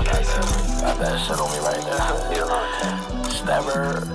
Got that shit on me right there. Stabber.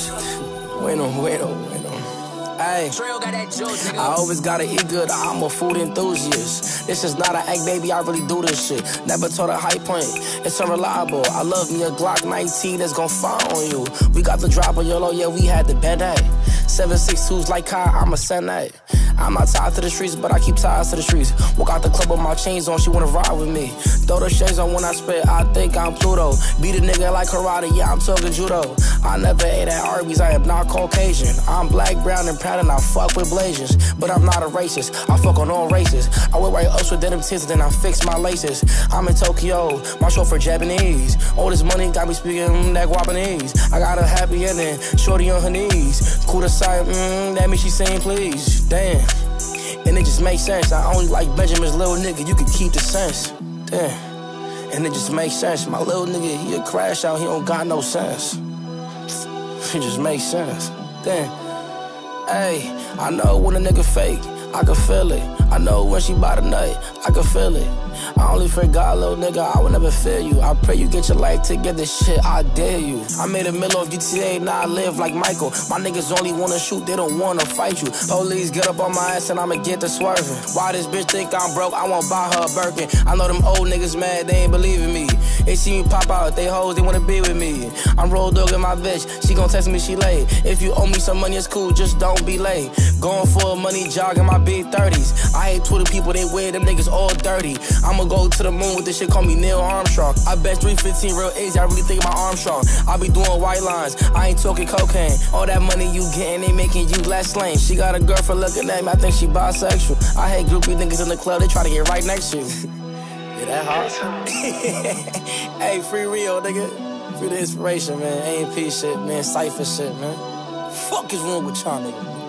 Bueno. Ay, I always gotta eat good, I'm a food enthusiast. This is not an act, baby, I really do this shit. Never told a high point, it's unreliable. I love me a Glock 19 that's gon' fire on you. We got the drop on YOLO, yeah, we had the bad day. 7.62s like Kai, I'm a Senate. I'm not tied to the streets, but I keep ties to the streets. Walk out the club with my chains on, she wanna ride with me. Throw the shades on when I spit, I think I'm Pluto. Beat a nigga like karate, yeah, I'm talking judo. I never ate at Arby's, I am not Caucasian. I'm black, brown, and proud, and I fuck with Blasians. But I'm not a racist, I fuck on all races. I wear white ups with denim tits, then I fix my laces. I'm in Tokyo, my chauffeur Japanese. All this money got me speaking that Guapanese. I got a happy ending, shorty on her knees. Cool to sight, that means she saying please. Damn, and it just makes sense. I only like Benjamin's little nigga, you can keep the sense. Damn, and it just makes sense. My little nigga, he a crash out, he don't got no sense. It just makes sense. Damn. Hey, I know when a nigga fake, I can feel it. I know when she bout a nut, I can feel it. I only pray God, little nigga, I will never fail you. I pray you get your life together, shit, I dare you. I made a mill off GTA, now I live like Michael. My niggas only wanna shoot, they don't wanna fight you. Police get up on my ass and I'ma get to swerving. Why this bitch think I'm broke, I won't buy her a Birkin. I know them old niggas mad, they ain't believe in me. They see me pop out, they hoes, they wanna be with me. I'm road dog in my bitch, she gon' text me, she late. If you owe me some money, it's cool, just don't be late. Going for a money jog in my big 30s. I hate Twitter people, they wear them niggas all dirty. I'ma go to the moon with this shit, call me Neil Armstrong. I bet 315 real easy, I really think my Armstrong. I be doing white lines, I ain't talking cocaine. All that money you getting, they making you less lame. She got a girlfriend looking at me, I think she bisexual. I hate groupie niggas in the club, they try to get right next to you. Yeah, that hard. Hey, free Rio, nigga. Free the inspiration, man. A.P. shit, man. Cypher shit, man. Fuck is wrong with y'all, nigga?